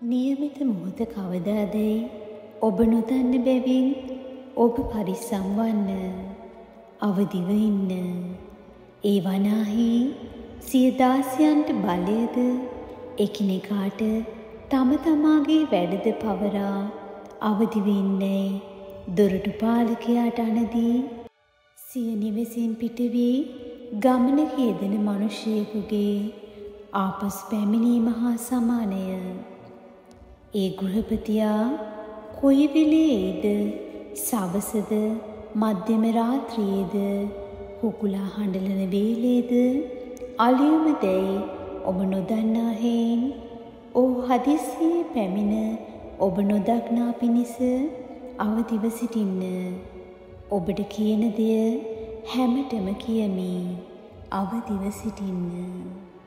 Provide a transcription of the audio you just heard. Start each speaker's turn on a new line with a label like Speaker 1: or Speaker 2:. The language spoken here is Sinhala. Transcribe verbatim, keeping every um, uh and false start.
Speaker 1: නියමිත මොහොත කවදාදැයි ඔබ නොදන්න බැවින් ඔබ පරිස්සම් වන්න. අවදිව ඉන්න. ඒ වනාහි සිය දාසයන්ට බලයද එකිනෙකාට තම තමාගේ වැඩද පවරා අවදිව ඉන්නේ දොරටු පාලකයාට අනදී සිය නිවෙසින් පිට වී ගමනක යෙදෙන මිනිසෙකුගේ ආපසු පැමිණීම හා සමානය. ඒ ගෘහපතියා කොයි වෙලේද සවසද මධ්‍යම රාත්‍රියේද කුකුලා හඬලන වේලේද අලියුම දැයි ඔබ නොදන්නා හේයින් ඔහු හදිස්සියේ පැමිණ ඔබ නොදක්නා පිණිස අවදිව සිටින්න. ඔබට කියන දෙය හැමතෙම කියමි. අවදිව සිටින්න.